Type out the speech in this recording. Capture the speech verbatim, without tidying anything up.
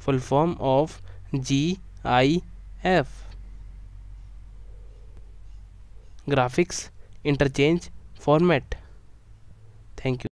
full form of G I F. Graphics Interchange Format. Thank you.